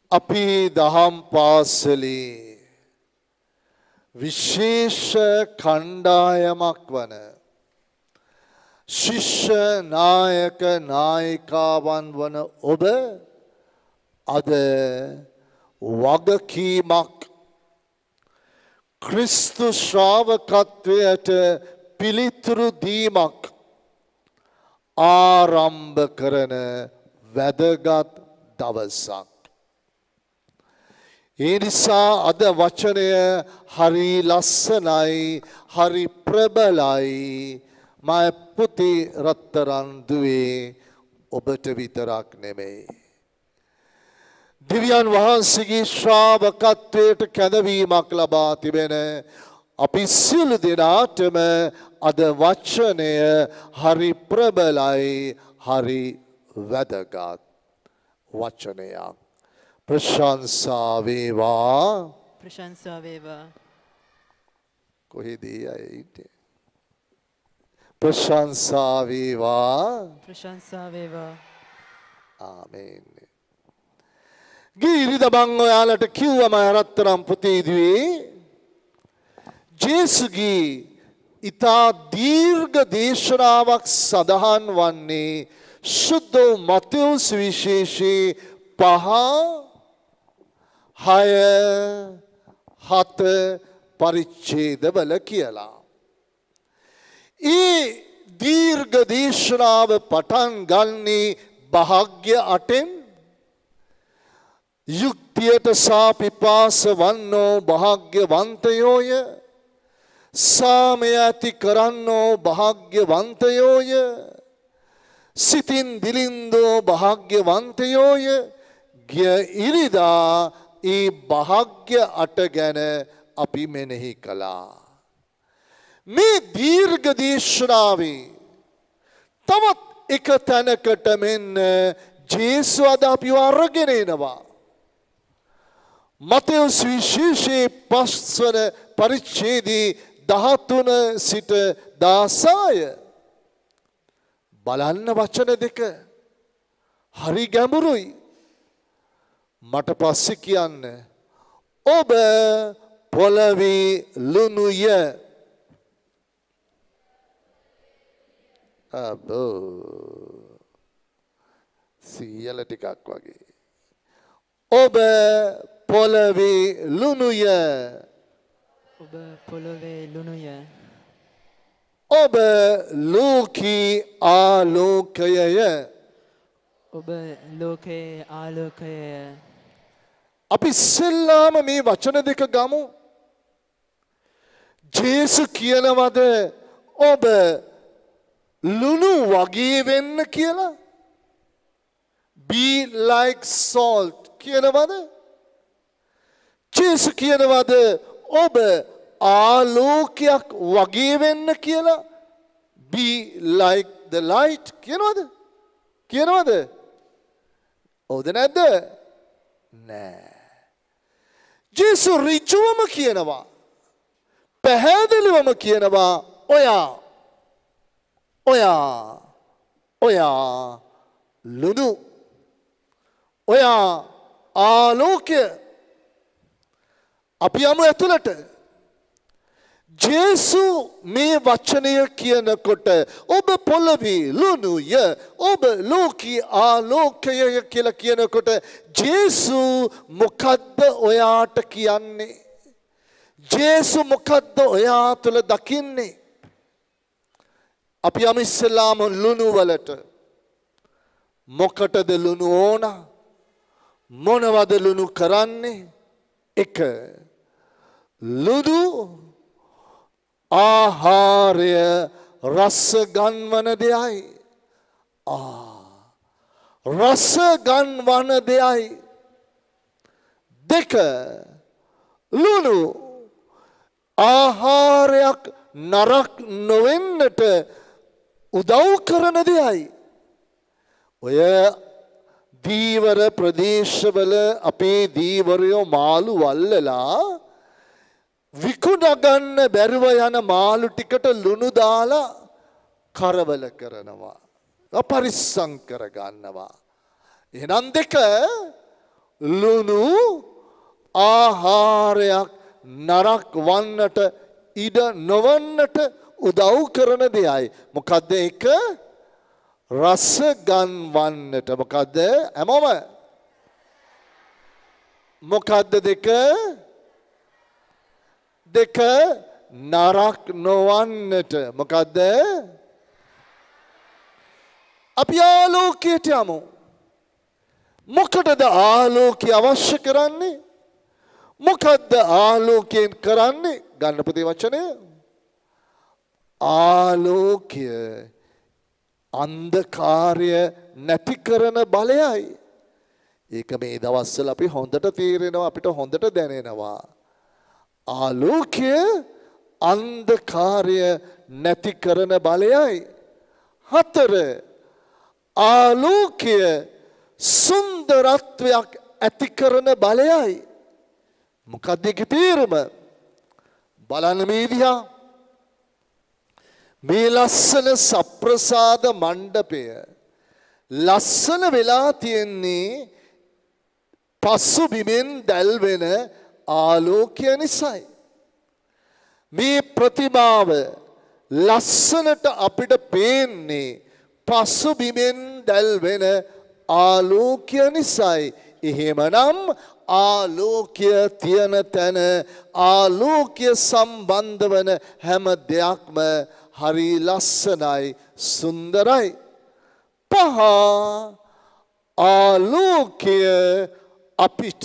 අපි දහම් පාසලේ විශේෂ කණ්ඩායමක් වන ශිෂ්‍ය නායක නායිකාවන් වන ඔබ අද වගකීමක් ක්‍රිස්තු ශ්‍රාවකත්වයට පිළිතුරු දීමක් ආරම්භ කරන වැදගත් දවසක්. ඒ නිසා අද වචනය හරි ලස්සනයි, හරි ප්‍රබලයි. මා පුති රත්තරන් දුවේ ඔබට විතරක් නෙමෙයි. දිව්‍යන් වහන්සේගේ ශ්‍රාවකත්වයට කැඳවීමක් ලබා තිබෙන අපි සියලු දෙනාටම අද වචනය හරි ප්‍රබලයි, හරි වැදගත් වචනයක්. ප්‍රශංසා වේවා. ප්‍රශංසා වේවා. කොහෙද අය ඉන්නේ? ප්‍රශංසා වේවා. ප්‍රශංසා වේවා. ආමේන්. ගිරිද මං ඔයාලට කිව්වම රත්තරන් පොතේ දුවේ ජේසුගේ ඊතා දීර්ඝ දේශනාවක් සඳහන් වන්නේ සුද්ධ මතෙවුස් විශේෂයේ 5-6-7 පරිච්ඡේදවල කියලා. ඒ දීර්ඝ දේශනාව පටන් ගන්නේ භාග්‍ය 8න්. යුක්තියට සාපිපාස වන්නෝ භාග්‍යවන්තයෝය. සාමය ඇති කරන්නෝ භාග්‍යවන්තයෝය. සිතින් දිලින්දෝ භාග්‍යවන්තයෝය. ගිය ඉරිදා ඒ භාග්‍ය 8 ගැන අපි මෙනෙහි කළා. මේ දීර්ඝ දේශනාවේ තවත් එක තැනකට මෙන්න ජේසු අද අපිව අරගෙන එනවා. මතෙවුස් විශේෂයේ 5 වන පරිච්ඡේදයේ 13 සිට 16 බලන්න වචන දෙක හරි ගැඹුරුයි. මට පස්සේ කියන්න ඔබ පොළවේ ලුණුය. අබෝ සියල ටිකක් වගේ. ඔබ පොළවේ ලුණුය. ඔබ පොළවේ ලුණුය. ඔබ ලෝකී ආලෝකයය. ඔබ ලෝකයේ ආලෝකයය. අපි ඉස්සෙල්ලාම මේ වචන දෙක ගමු. ජේසු කියනවද ඔබ ලුණු වගේ වෙන්න කියලා? Be like salt කියනවද? ජේසු කියනවද ඔබ ආලෝකයක් වගේ වෙන්න කියලා? Be like the light කියනවද? කියනවද? ඔව්ද නැද්ද? නෑ. ජේසු ඍජුවම කියනවා, පැහැදිලිවම කියනවා ඔයා ලුණු, ඔයා ආලෝකය. අපි යමු ඇතුළට. ජේසු මේ වචනය කියනකොට ඔබ පොළවේ ලුණුය, ඔබ ලෝකී ආලෝකය කියලා කියනකොට ජේසු මොකද්ද ඔයාට කියන්නේ? ජේසු මොකද්ද ඔයා තුළ දකින්නේ? අපි යමු ඉස්සෙල්ලාම ලුණු වලට. මොකටද ලුණු ඕන? මොනවද ලුණු කරන්නේ? එක, ලුණු ආහාරය රස ගන්වන දෙයයි. රස ගන්වන දෙයයි. දෙක, ලුණු ආහාරයක් නරක නොවෙන්නට උදව් කරන දෙයයි. ඔය දීවර ප්‍රදේශවල අපේ දීවරයෝ මාළු වල්ලලා විකුණගන්න බැරුව යන මාළු ටිකට ලුණු දාලා කරවල කරනවා. පරිස්සම් කර ගන්නවා. එහෙනම් දෙක, ලුණු ආහාරයක් නරක් වන්නට ඉඩ නොවන්නට උදව් කරන දෙයයි. මොකද්ද එක? රස ගන්වන්නට. මොකද්ද? හැමෝම මොකද්ද දෙක? දෙක නරක් නොවන්නට. මොකද්ද? අපි ආලෝකයට යමු. මොකටද ආලෝකය අවශ්‍ය කරන්නේ? මොකද්ද ආලෝකයෙන් කරන්නේ? ගන්න පුතේ වචනය. ආලෝකය අන්ධකාරය නැති කරන බලයයි. ඒක මේ දවස්වල අපි හොඳට තේරෙනවා, අපිට හොඳට දැනෙනවා. ආලෝකය අන්ධකාරය නැති කරන බලයයි. 4 ආලෝකය සුන්දරත්වයක් ඇති කරන බලයයි. මොකක්ද ඒකේ තේරුම? බලන්න මේ දිහා. මේ ලස්සන සප්‍රසාද මණ්ඩපය ලස්සන වෙලා තියෙන්නේ පසු බිමෙන් දැල්වෙන ආලෝකය නිසායි. මේ ප්‍රතිමාව ලස්සනට අපිට පේන්නේ පසු බිමෙන් දැල්වෙන ආලෝකය නිසායි. එහෙමනම් ආලෝකය තියෙන තැන ආලෝකය සම්බන්ධ වන හැම දෙයක්ම හරි ලස්සනයි, සුන්දරයි. 5 ආලෝකය අපිට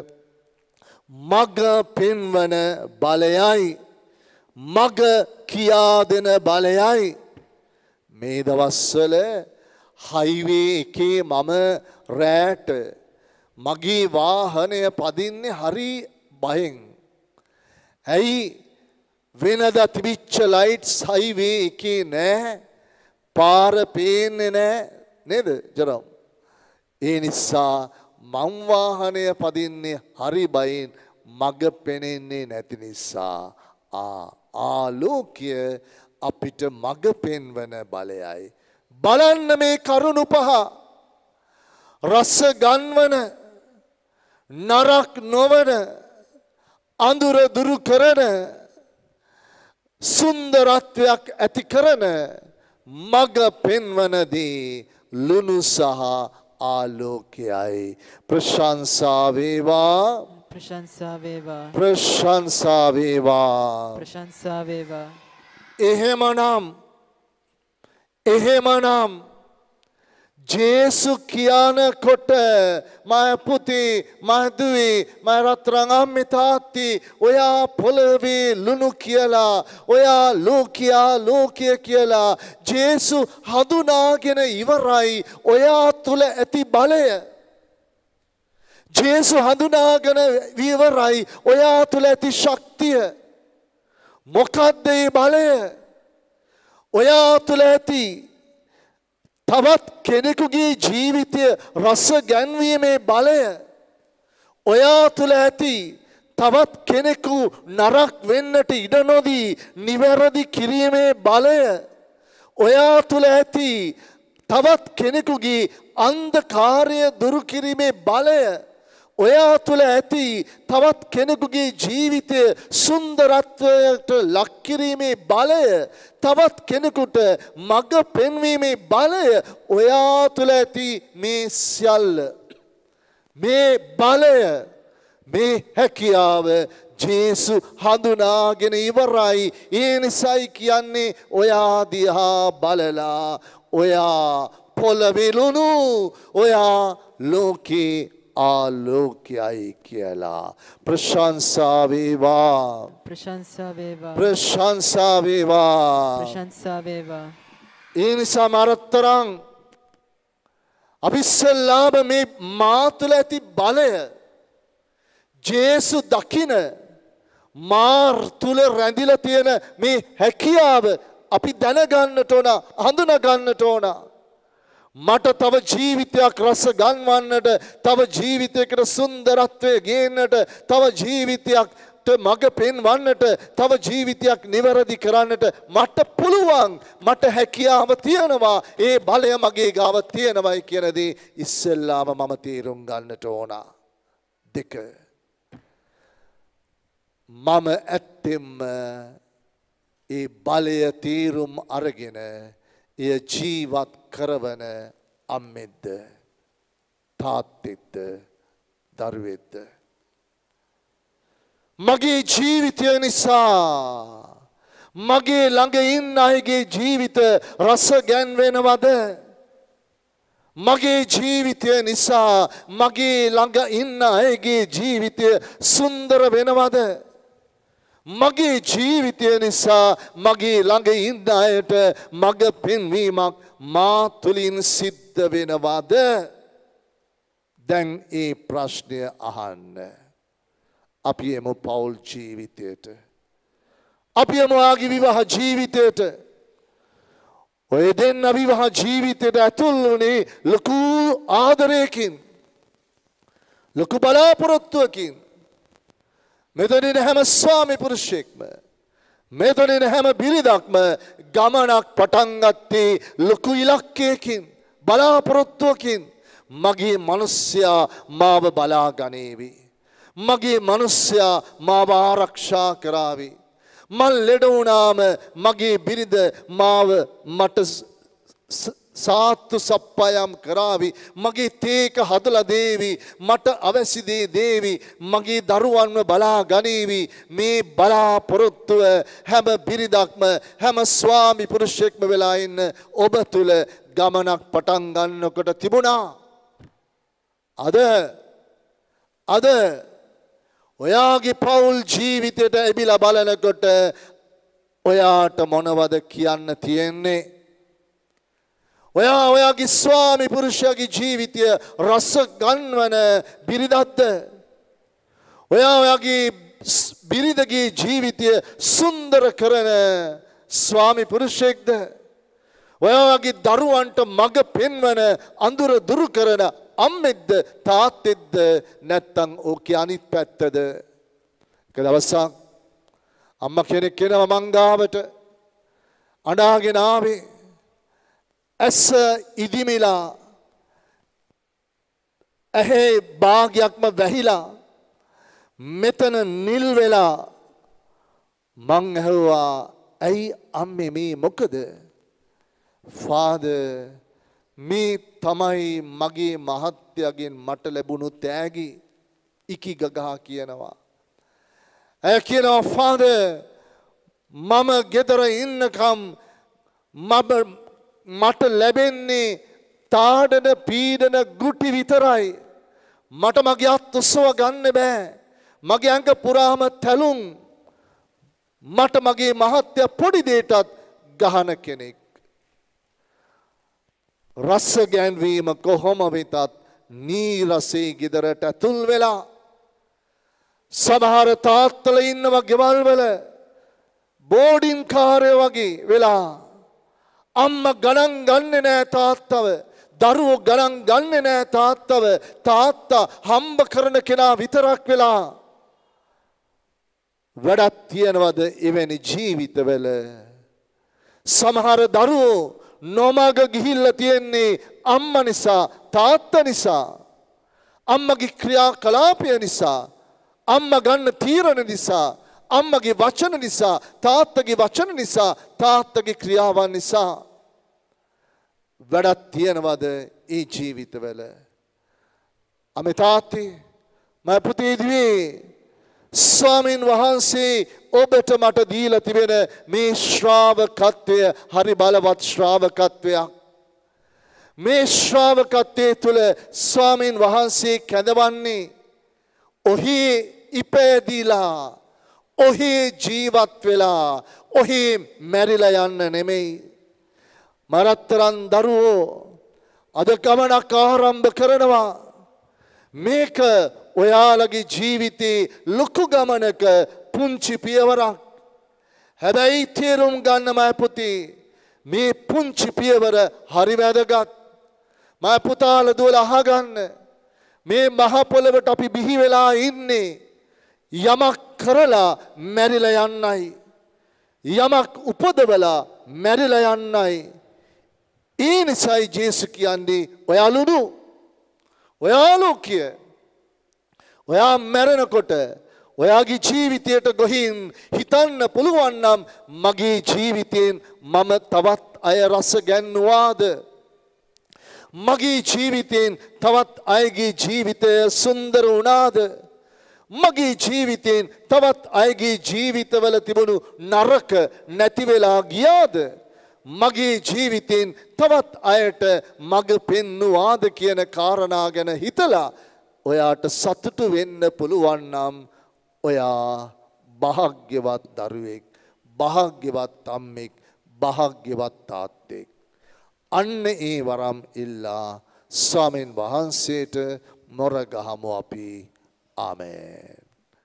මග පෙන්වන බලයයි, මග කියා දෙන බලයයි. මේ දවස්වල හයිවේ එකේ මම රැට මගේ වාහනය පදින්නේ හරි බයෙන්. ඇයි? වෙනදා තිබිච්ච ලයිට්ස් හයිවේ එකේ නැහැ, පාර පේන්නේ නැහැ නේද ජරම්? ඒ නිසා මං වාහනය පදින්නේ හරි බයෙන්, මග පෙනෙන්නේ නැති නිසා. ආලෝකය අපිට මග පෙන්වන බලයයි. බලන්න මේ කරුණු 5. රස ගන්වන, නරක් නොවන, අඳුර දුරු කරන, සුන්දරත්වයක් ඇති කරන, මග පෙන්වන දේ ලුණු සහ ආලෝකයයි. ප්‍රශංසා වේවා, ප්‍රශංසා වේවා, ප්‍රශංසා වේවා, ප්‍රශංසා වේවා. එහෙමනම් ජේසු කියනකොට මා පුතේ, මා දුවේ, මා රත්තරන් අම්මේ තාත්තේ, ඔයා පොළවේ ලුණු කියලා, ඔයා ලෝකය කියලා ජේසු හඳුනාගෙන ඉවරයි ඔයා තුල ඇති බලය. ජේසු හඳුනාගෙන ඉවරයි ඔයා තුල ඇති ශක්තිය. මොකද්ද මේ බලය? ඔයා තුල ඇති තවත් කෙනෙකුගේ ජීවිතය රස ගැන්වීමේ බලය. ඔයා තුල ඇති තවත් කෙනෙකු නරක වෙන්නට ඉඩ නොදී නිවැරදි කිරීමේ බලය. ඔයා තුල ඇති තවත් කෙනෙකුගේ අන්ධකාරය දුරු කිරීමේ බලය. ඔයා තුල ඇති තවත් කෙනෙකුගේ ජීවිතය සුන්දරත්වයට ලක් කිරීමේ බලය, තවත් කෙනෙකුට මඟ පෙන්වීමේ බලය. ඔයා තුල ඇති මේ සියල්ල, මේ බලය, මේ හැකියාව ජේසු හඳුනාගෙන ඉවරයි. ඒ නිසායි කියන්නේ ඔයා දිහා බලලා ඔයා පොළවේ ලුණු, ඔයා ලෝකේ ආලෝකයයි කියලා. ප්‍රශංසා වේවා, ප්‍රශංසා වේවා, ප්‍රශංසා වේවා, ප්‍රශංසා වේවා. ඒ නිසා මරතරන් අවිස්සලාම මේ මා තුළ ඇති බලය ජේසු දකින මාර් තුළ රැඳිලා තියෙන මේ හැකියාව අපි දැනගන්නට ඕන, හඳුනාගන්නට ඕන. මට තව ජීවිතයක් රස ගන්වන්නට, තව ජීවිතයකට සුන්දරත්වය ගේන්නට, තව ජීවිතයකට මඟ පෙන්වන්නට, තව ජීවිතයක් නිවැරදි කරන්නට මට පුළුවන්. මට හැකියාව තියෙනවා. ඒ බලය මගේ ගාව තියෙනවයි කියන දේ ඉස්සෙල්ලාම මම තේරුම් ගන්නට ඕන. දෙක මම ඇත්තෙම ඒ බලය තීරුම් අරගෙන එය ජීවත් කරවන අම්මෙද්ද තාත්තෙද්ද දරුවෙද්ද මගේ ජීවිතය නිසා මගේ ළඟ ඉන්න අයගේ ජීවිත රස ගැන්වෙනවද මගේ ජීවිතය නිසා මගේ ළඟ ඉන්න අයගේ ජීවිතය සුන්දර වෙනවද මගේ ජීවිතය නිසා මගේ ළඟ ඉන්න අයට මඟ පෙන්වීමක් මා තුලින් සිද්ධ වෙනවද දැන් ඒ ප්‍රශ්නය අහන්න අපි එමු පෞල් ජීවිතයට අපි එමු ආගේ විවාහ ජීවිතයට ඔය දෙන්න විවාහ ජීවිතයට ඇතුල් වුණේ ලොකු ආදරයකින් ලොකු බලාපොරොත්තුවකින් මෙතනින් හැම ස්වාමි පුරුෂයෙක්ම මෙතනින් හැම බිරිඳක්ම ගමනක් පටන් ගත්තේ ලොකු ඉලක්කයකින් බලාපොරොත්තුවකින් මගේ මිනිසයා මාව බලා ගනේවි මගේ මිනිසයා මාව ආරක්ෂා කරાવી මල් ලෙඩ වුණාම මගේ බිරිඳ මාව මට සාත්තු සප්පයම් කරાવી මගේ තේක හදලා දේවි මට අවැසි දේ දේවි මගේ දරුවන්ව බලා ගනීවි මේ බලාපොරොත්තුව හැම බිරිඳක්ම හැම ස්වාමි පුරුෂයෙක්ම වෙලා ඉන්න ඔබ තුල ගමනක් පටන් ගන්නකොට තිබුණා අද ඔයාගේ පෞල් ජීවිතයට එබිලා බලනකොට ඔයාට මොනවද කියන්න තියෙන්නේ ඔයාගේ ස්වාමි පුරුෂයාගේ ජීවිතය රස ගන්වන බිරිඳක්ද ඔයාගේ බිරිඳගේ ජීවිතය සුන්දර කරන ස්වාමි පුරුෂයෙක්ද ඔයාගේ දරුවන්ට මඟ පෙන්වන අඳුර දුරු කරන අම්මෙක්ද තාත්තෙක්ද නැත්තම් ඕකේ අනිත් පැත්තද එක දවසක් අම්මා කෙනෙක් එනවා මං ගාවට අඬාගෙන ආවේ ඇස ඉදිමිලා ඇහි භාගයක්ම වැහිලා මෙතන නිල් වෙලා මං ඇහුවා ඇයි අම්මේ මේ මොකද ෆාදර් මේ තමයි මගේ මහත්යගෙන් මට ලැබුණු තෑගි ඉකි ගගා කියනවා ඇය කියනවා ෆාදර් මම ගෙදර ඉන්නකම් මට ලැබෙන්නේ තාඩන පීඩන ගුටි විතරයි මට මගේ අත් උස්සව ගන්න බෑ මගේ ඇඟ පුරාම තැලුම් මට මගේ මහත්ය පොඩි දෙයටත් ගහන කෙනෙක් රස ගැන්වීම කොහොම වෙතත් නීරසේ ගෙදරට ඇතුල් වෙලා සමහර තාත්තල ඉන්නවා ගෙවල් වල බෝඩින් කාර්ය වගේ වෙලා අම්මා ගණන් ගන්නේ නෑ තාත්තව දරුවෝ ගණන් ගන්නේ නෑ තාත්තව තාත්තා හම්බ කරන කෙනා විතරක් වෙලා වැඩක් තියනවද එවැනි ජීවිතවල සමහර දරුවෝ නොමග ගිහිල්ලා තියෙන්නේ අම්මා නිසා තාත්තා නිසා අම්මගේ ක්‍රියාකලාපය නිසා අම්මා ගන්න තීරණ නිසා අම්මගේ වචන නිසා තාත්තගේ වචන නිසා තාත්තගේ ක්‍රියාවන් නිසා වැඩක් තියනවද ඒ ජීවිතවල අමේ තාත්තේ මම පුතේ දිවේ ස්වාමීන් වහන්සේ ඔබට මට දීලා තිබෙන මේ ශ්‍රාවකත්වය හරි බලවත් ශ්‍රාවකත්වයක් මේ ශ්‍රාවකත්වයේ තුල ස්වාමීන් වහන්සේ කැඳවන්නේ ඔහි ඉපැදීලා ඔහි ජීවත් වෙලා ඔහි මැරිලා යන්න නෙමෙයි මරතරන් දරුවෝ අද ගමනක් ආරම්භ කරනවා මේක ඔයාලගේ ජීවිතේ ලොකු ගමනක පුංචි පියවරක් හැබැයි තේරුම් ගන්න මම පුතේ මේ පුංචි පියවර හරි වැදගත් මම පුතාලා දුවලා අහගන්න මේ මහ පොළවට අපි බිහි වෙලා ඉන්නේ යමක් කරලා මැරිලා යන්නයි යමක් උපදවලා මැරිලා යන්නයි ඒ නිසායි ජේසුස් කියන්නේ ඔයාලු කිය ඔයා මැරෙනකොට ඔයාගේ ජීවිතයට ගොහින් හිතන්න පුළුවන් නම් මගේ ජීවිතයෙන් මම තවත් අය රස ගැන්නුවාද? මගේ ජීවිතයෙන් තවත් අයගේ ජීවිතය සුන්දර වුණාද? මගේ ජීවිතයෙන් තවත් අයගේ ජීවිතවල තිබුණු නරක නැති වෙලා ගියාද? මගේ ජීවිතයෙන් තවත් අයට මඟ පෙන්නුවාද කියන කාරණා ගැන හිතලා ඔයාට සතුටු වෙන්න පුළුවන් නම් ඔයා භාග්‍යවත් දරුවෙක්, භාග්‍යවත් අම්මෙක්, භාග්‍යවත් තාත්තෙක්. අන්න ඒ වරම් ඉල්ලා ස්වාමීන් වහන්සේට මොර ගහමු අපි. ආමේන්.